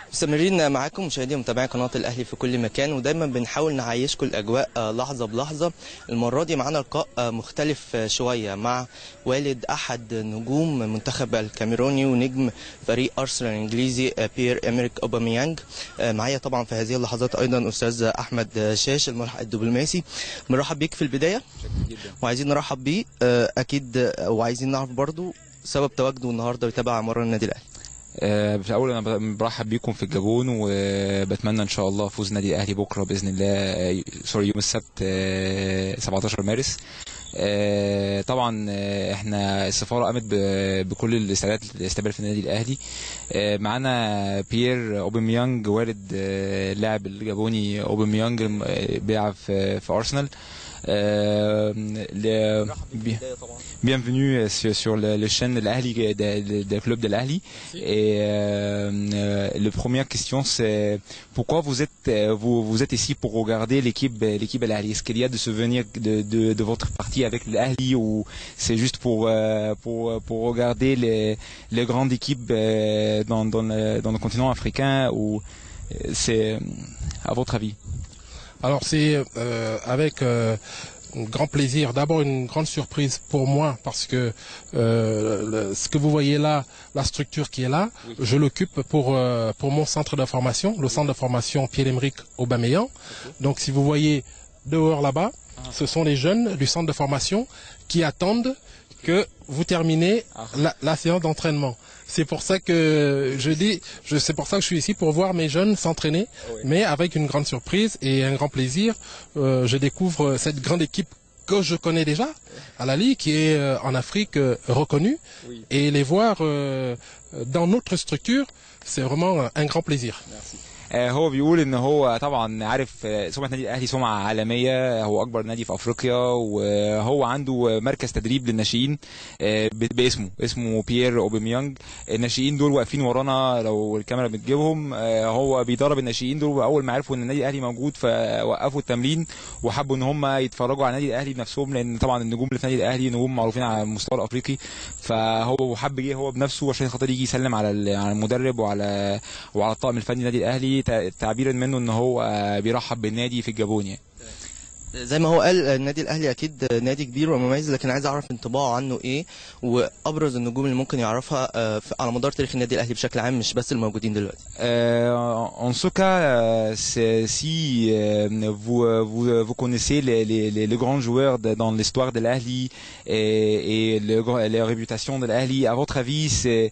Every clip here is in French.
مستمرين معاكم مشاهدي ومتابعي قناة الأهلي في كل مكان، ودايما بنحاول نعيشكم الأجواء لحظة بلحظة. المرة دي معانا لقاء مختلف شوية مع والد أحد نجوم منتخب الكاميروني ونجم فريق أرسنال الإنجليزي بيير إمريك أوباميانج. معايا طبعا في هذه اللحظات أيضا أستاذ أحمد شاش الملحق الدبلوماسي. بنرحب بيك في البداية وعايزين نرحب بيه أكيد، وعايزين نعرف برضو سبب تواجده النهارده بيتابع مرة النادي الأهلي. في الأول أنا برحب بيكم في الجابون، وبتمنى إن شاء الله فوز النادي الأهلي بكرة بإذن الله، يوم السبت 17 مارس. طبعا احنا السفارة قامت بكل الاستعدادات للاستقبال في النادي الأهلي. معانا بيير أوباميانج والد اللاعب الجابوني أوباميانج بيلعب في أرسنال. Bienvenue sur la chaîne de l'Ahli, du club de l'Ahli. Et la première question, c'est pourquoi vous êtes ici pour regarder l'équipe de l'Ahli? Est-ce qu'il y a des souvenirs de votre partie avec l'Ahli, ou c'est juste pour regarder les grandes équipes dans le continent africain, ou c'est à votre avis? Alors c'est avec grand plaisir. D'abord une grande surprise pour moi parce que ce que vous voyez là, la structure qui est là, oui, je l'occupe pour mon centre de formation, le centre de formation Pierre-Emerick Aubameyang. Okay. Donc si vous voyez dehors là-bas, ce sont les jeunes du centre de formation qui attendent que vous terminez la séance d'entraînement. C'est pour ça que c'est pour ça que je suis ici pour voir mes jeunes s'entraîner, oui, mais avec une grande surprise et un grand plaisir. Je découvre cette grande équipe que je connais déjà, à la Ligue, qui est en Afrique reconnue, oui, et les voir dans notre structure, c'est vraiment un grand plaisir. Merci. هو بيقول ان هو طبعا عارف سمعة النادي الاهلي سمعة عالمية، هو اكبر نادي في افريقيا، وهو عنده مركز تدريب للناشئين اسمه بيير اوباميانج. الناشئين دول واقفين ورانا لو الكاميرا بتجيبهم. هو بيدرب الناشئين دول، واول ما عرفوا ان النادي الاهلي موجود فوقفوا التمرين وحبوا ان هم يتفرجوا على النادي الاهلي بنفسهم، لان طبعا النجوم اللي في النادي الاهلي نجوم معروفين على المستوى الافريقي. فهو حب يجي هو بنفسه عشان خاطر يجي يسلم على المدرب وعلى الطاقم الفني النادي الاهلي، تعبيرا منه ان هو بيرحب بالنادي في الجابون. يعني زي ما هو قال النادي الاهلي اكيد نادي كبير ومميز، لكن عايز اعرف انطباعه عنه ايه، وابرز النجوم اللي ممكن يعرفها على مدار تاريخ النادي الاهلي بشكل عام، مش بس الموجودين دلوقتي. En ce cas, si vous connaissez les grands joueurs dans l'histoire de l'Ahli et les réputations de l'Ahli, à votre avis,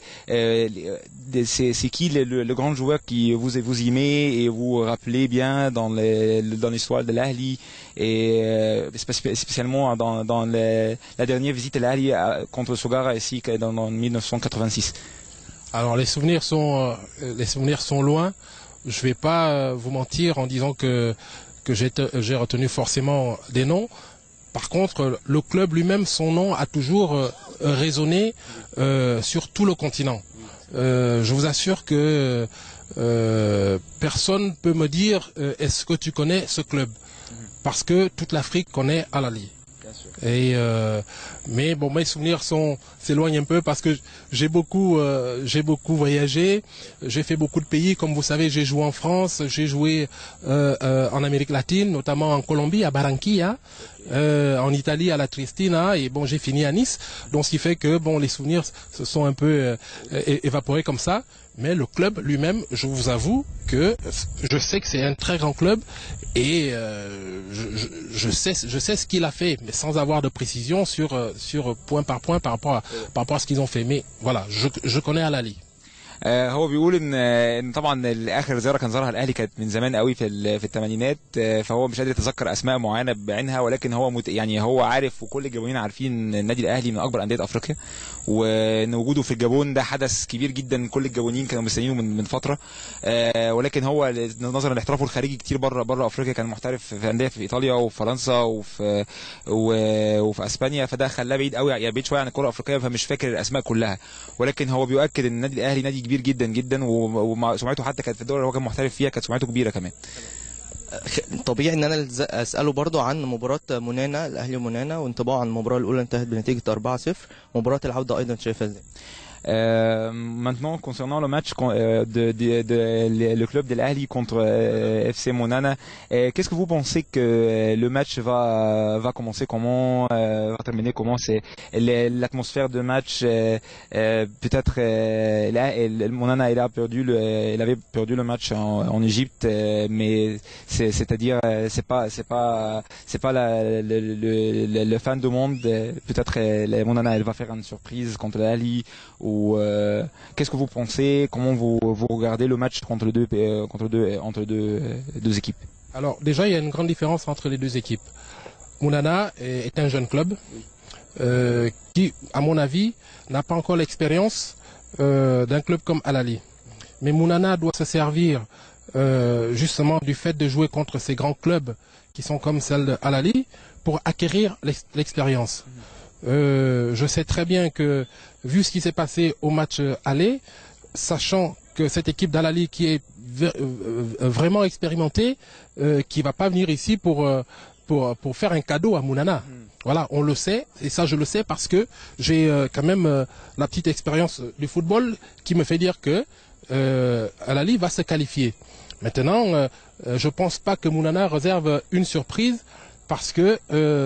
c'est qui le grand joueur qui vous aimez et vous rappelez bien dans l'histoire de l'Ahli, et spécialement dans la dernière visite à l'Ahli contre Sogara ici en 1986? Alors les souvenirs sont loin. Je vais pas vous mentir en disant que j'ai retenu forcément des noms. Par contre, le club lui-même, son nom a toujours résonné sur tout le continent. Je vous assure que personne ne peut me dire est-ce que tu connais ce club, parce que toute l'Afrique connaît Al-Ahli. Et mais bon, mes souvenirs s'éloignent un peu parce que j'ai beaucoup voyagé, j'ai fait beaucoup de pays. Comme vous savez, j'ai joué en France, j'ai joué en Amérique latine, notamment en Colombie, à Barranquilla, en Italie, à la Triestina, et bon, j'ai fini à Nice. Donc, ce qui fait que bon, les souvenirs se sont un peu évaporés comme ça. Mais le club lui-même, je vous avoue que je sais que c'est un très grand club, et je sais ce qu'il a fait, mais sans avoir de précision sur point par point par rapport à ce qu'ils ont fait. Mais voilà, je connais Al-Ahli. هو بيقول ان طبعا اخر زياره كان زارها الاهلي كانت من زمان قوي في الثمانينات، فهو مش قادر يتذكر اسماء معينه بعينها، ولكن هو يعني هو عارف، وكل الجابونيين عارفين ان النادي الاهلي من اكبر انديه افريقيا، وان وجوده في الجابون ده حدث كبير جدا. كل الجابونيين كانوا مستنيينه من فتره، ولكن هو نظرا لاحترافه الخارجي كتير بره افريقيا، كان محترف في انديه في ايطاليا وفرنسا وفي اسبانيا، فده خلاه بعيد قوي، يعني بعيد شويه عن الكره الافريقيه، فمش فاكر الاسماء كلها. ولكن هو بيؤكد ان النادي الاهلي نادي كبير جدا جدا، وسمعته حتى كانت في الدوري اللي هو كان محترف فيها كانت سمعته كبيره كمان. طبيعي ان انا اساله برضو عن مباراه منانا، الاهلي ومنانا، وانطباعه عن المباراه الاولى انتهت بنتيجه 4-0. مباراه العوده ايضا شايفها ازاي؟ Maintenant, concernant le match le club de l'Ahli contre FC Monana, qu'est-ce que vous pensez que le match va commencer comment, va terminer comment? C'est l'atmosphère de match, peut-être Monana il avait perdu le match en Égypte, mais c'est-à-dire c'est pas le fan du monde. Peut-être Monana elle va faire une surprise contre l'Ahli, ou qu'est-ce que vous pensez? Comment vous regardez le match entre deux équipes? Alors déjà, il y a une grande différence entre les deux équipes. Monana est un jeune club qui, à mon avis, n'a pas encore l'expérience d'un club comme Al Ahly. Mais Monana doit se servir justement du fait de jouer contre ces grands clubs qui sont comme celle de Al Ahly pour acquérir l'expérience. Je sais très bien que, vu ce qui s'est passé au match aller, sachant que cette équipe d'Al Ahly qui est vraiment expérimentée, qui va pas venir ici pour faire un cadeau à Monana. Voilà, on le sait, et ça je le sais parce que j'ai quand même la petite expérience du football qui me fait dire que Al Ahly va se qualifier. Maintenant, je pense pas que Monana réserve une surprise parce que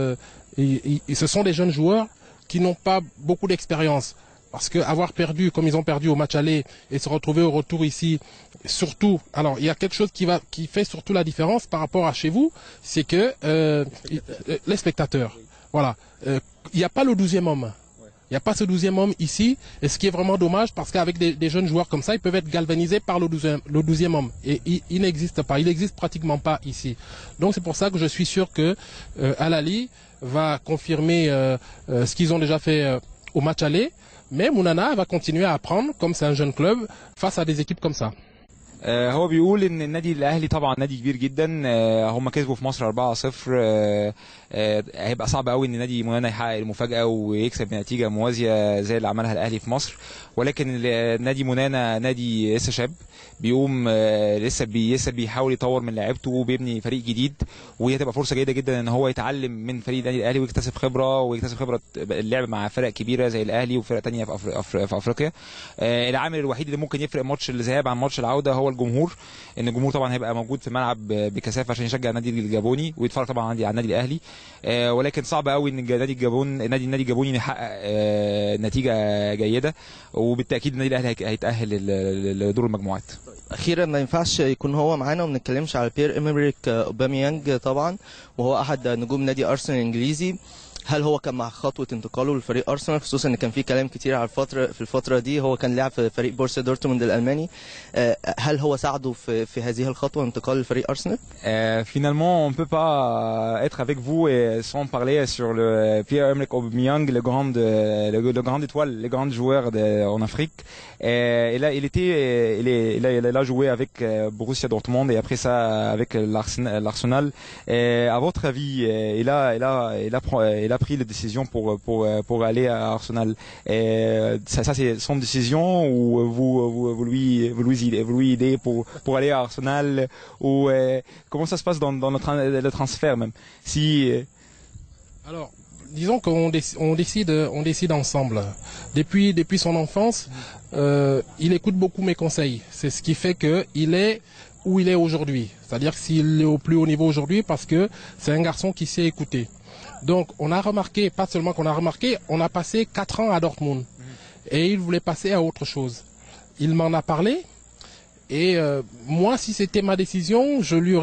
ce sont des jeunes joueurs qui n'ont pas beaucoup d'expérience. Parce que avoir perdu comme ils ont perdu au match aller et se retrouver au retour ici, surtout, alors il y a quelque chose qui fait surtout la différence par rapport à chez vous, c'est que les spectateurs, voilà, il n'y a pas le 12e homme. Il n'y a pas ce 12e homme ici, et ce qui est vraiment dommage parce qu'avec des jeunes joueurs comme ça, ils peuvent être galvanisés par le 12e homme. Et il n'existe pas, il n'existe pratiquement pas ici. Donc c'est pour ça que je suis sûr que Al Ahly va confirmer ce qu'ils ont déjà fait au match aller, mais Monana va continuer à apprendre, comme c'est un jeune club, face à des équipes comme ça. هو بيقول ان النادي الاهلي طبعا نادي كبير جدا. هم كسبوا في مصر 4-0. هيبقى صعب قوي ان نادي منانا يحقق المفاجاه ويكسب بنتيجه موازيه زي اللي عملها الاهلي في مصر، ولكن نادي منانا نادي لسه شاب بيقوم لسه بيحاول يطور من لعيبته وبيبني فريق جديد، وهي هتبقى فرصه جيده جدا ان هو يتعلم من فريق النادي الاهلي ويكتسب خبره اللعب مع فرق كبيره زي الاهلي وفرق تانية في افريقيا. العامل الوحيد اللي ممكن يفرق ماتش الذهاب عن ماتش العوده هو الجمهور، ان الجمهور طبعا هيبقى موجود في الملعب بكثافه عشان يشجع النادي الجابوني ويتفرج طبعا على النادي الاهلي. ولكن صعب قوي ان النادي الجابوني يحقق نتيجه جيده، وبالتاكيد النادي الاهلي هيتاهل لدور المجموعات. اخيرا ما ينفعش يكون هو معانا وما نتكلمش على بير إيمريك أوباميانج طبعا، وهو احد نجوم نادي ارسنال الانجليزي. هل هو كان مع خطوه انتقاله لفريق ارسنال، خصوصا ان كان في كلام كتير على الفتره دي هو كان لاعب في فريق بورسيا دورتموند الالماني، هل هو ساعده في هذه الخطوه انتقال لفريق ارسنال؟ Finalement, on peut pas être avec vous et sans parler sur le Pierre-Emerick Aubameyang, le grand étoile, le grand joueur en Afrique. Et là, il a joué avec Borussia Dortmund et après ça avec l'Arsenal. À votre avis, il a pris la décision pour aller à Arsenal. Et ça c'est son décision, ou vous lui aidez pour aller à Arsenal, ou comment ça se passe dans le transfert même? Alors, disons qu'on décide ensemble. Depuis son enfance, il écoute beaucoup mes conseils. C'est ce qui fait qu'il est où il est aujourd'hui. C'est-à-dire s'il est au plus haut niveau aujourd'hui parce que c'est un garçon qui sait écouter. Donc on a remarqué, pas seulement qu'on a remarqué, on a passé 4 ans à Dortmund et il voulait passer à autre chose. Il m'en a parlé et moi, si c'était ma décision, je lui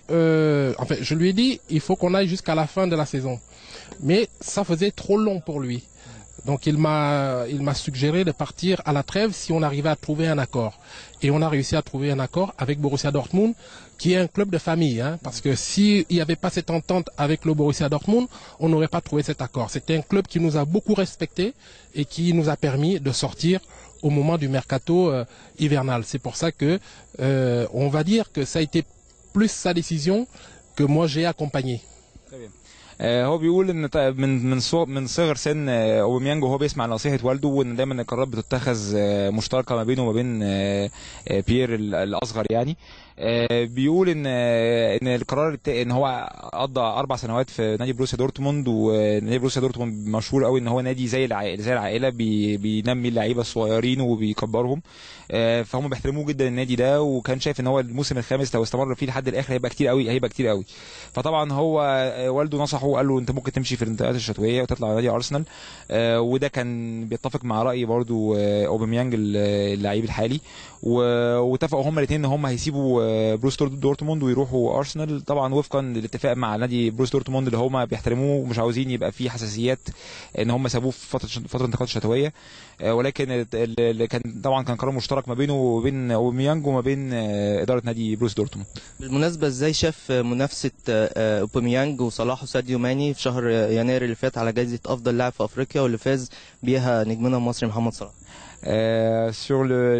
ai dit il faut qu'on aille jusqu'à la fin de la saison. Mais ça faisait trop long pour lui. Donc il m'a suggéré de partir à la trêve si on arrivait à trouver un accord. Et on a réussi à trouver un accord avec Borussia Dortmund, qui est un club de famille, parce que s'il n'y avait pas cette entente avec le Borussia Dortmund, on n'aurait pas trouvé cet accord. C'était un club qui nous a beaucoup respecté et qui nous a permis de sortir au moment du mercato hivernal. C'est pour ça que on va dire que ça a été plus sa décision que moi j'ai accompagné. Très bien. هو بيقول ان من صغر سن اوباميانج وهو بيسمع نصيحه والده، وان دايما القرارات بتتخذ مشتركه ما بينه وما بين بيير الاصغر يعني. بيقول ان القرار ان هو قضى 4 سنوات في نادي بروسيا دورتموند، ونادي بروسيا دورتموند مشهور قوي ان هو نادي زي العائله بينمي اللعيبه الصغيرين وبيكبرهم. فهم بيحترموه جدا النادي ده، وكان شايف ان هو الموسم الخامس لو استمر فيه لحد الاخر هيبقى كتير قوي. فطبعا هو والده نصحه وقال له انت ممكن تمشي في الانتقالات الشتويه وتطلع على نادي ارسنال، وده كان بيتفق مع راي برضو اوباميانج اللعيب الحالي، واتفقوا هما الاثنين ان هما هيسيبوا بروس دورتموند ويروحوا ارسنال، طبعا وفقا للاتفاق مع نادي بروس دورتموند اللي هما بيحترموه ومش عاوزين يبقى فيه حساسيات ان هما سابوه في فتره الانتقالات الشتويه. ولكن كان قرار مشترك ما بينه وبين اوباميانج وما بين اداره نادي بروس دورتموند. بالمناسبه ازاي شاف منافسه اوباميانج وصلاح وساديو ماني في شهر يناير اللي فات على جائزه افضل لاعب في افريقيا واللي فاز بيها نجمنا المصري محمد صلاح؟ Sur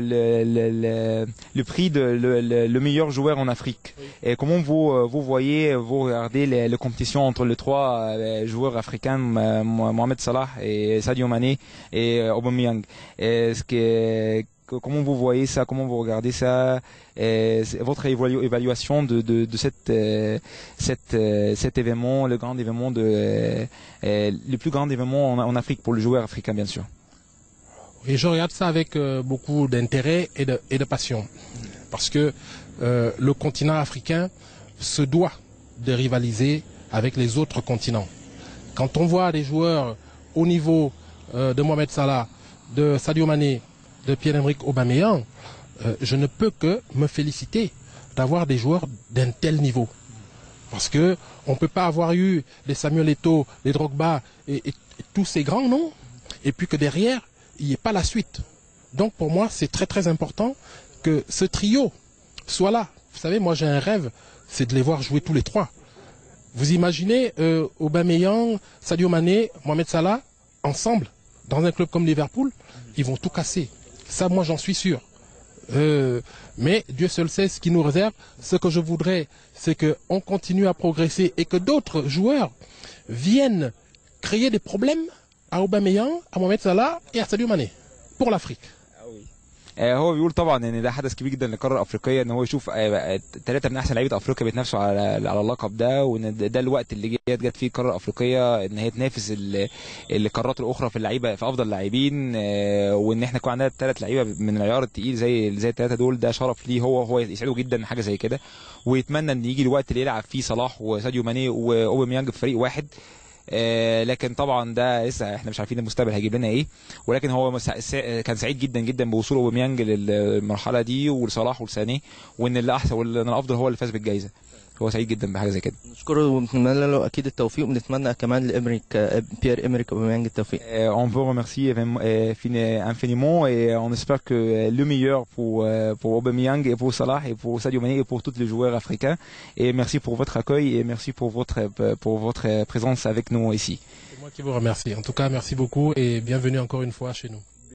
le prix de le meilleur joueur en Afrique. Oui. Et comment vous regardez les compétitions entre les 3 joueurs africains, Mohamed Salah et Sadio Mané et Aubameyang. Comment vous voyez ça, comment vous regardez ça, votre évaluation de cet événement, le grand événement le plus grand événement en Afrique pour le joueur africain bien sûr. Et je regarde ça avec beaucoup d'intérêt et de passion. Parce que le continent africain se doit de rivaliser avec les autres continents. Quand on voit des joueurs au niveau de Mohamed Salah, de Sadio Mané, de Pierre-Emerick Aubameyang, je ne peux que me féliciter d'avoir des joueurs d'un tel niveau. Parce que on ne peut pas avoir eu les Samuel Eto'o, les Drogba et tous ces grands noms, et puis que derrière, il n'y ait pas la suite. Donc pour moi, c'est très très important que ce trio soit là. Vous savez, moi j'ai un rêve, c'est de les voir jouer tous les 3. Vous imaginez Aubameyang, Sadio Mané, Mohamed Salah, ensemble, dans un club comme Liverpool, ils vont tout casser. Ça, moi j'en suis sûr. Mais Dieu seul sait ce qui nous réserve. Ce que je voudrais, c'est qu'on continue à progresser et que d'autres joueurs viennent créer des problèmes à Aubameyang, à Mohamed Salah et à Sadio Mané pour l'Afrique. هو بيقول طبعا ان ده حدث كبير جدا للقاره الافريقيه ان هو يشوف 3 من احسن لعيبه افريقيا بيتنافسوا على اللقب ده، وان ده الوقت اللي جت فيه القاره الافريقيه ان هي تنافس القارات الاخرى في اللعيبه في افضل لاعبين، وان احنا يكون عندنا 3 لعيبه من العيار الثقيل زي ال3 دول، ده شرف ليه هو يسعده جدا حاجه زي كده، ويتمنى ان يجي الوقت اللي يلعب فيه صلاح وساديو ماني واوباميانج في فريق واحد. لكن طبعا ده لسه احنا مش عارفين المستقبل هيجيب لنا ايه، ولكن هو كان سعيد جدا جدا بوصول اوباميانج للمرحله دي ولصلاح ولسانيه، وان اللي احسن وان الافضل هو اللي فاز بالجائزه. هو سعيد جدا بحاجه زي كده. نشكره ونتمنى له اكيد التوفيق، ونتمنى كمان بيير إمريك أوباميانج التوفيق. On veut remercier infiniment et on espère que le meilleur pour Aubameyang et pour Salah et pour Sadio Mané et pour tous les joueurs africains, et merci pour votre accueil et merci pour votre présence avec nous ici. C'est moi qui vous remercie. En tout cas, merci beaucoup et bienvenue encore une fois chez nous.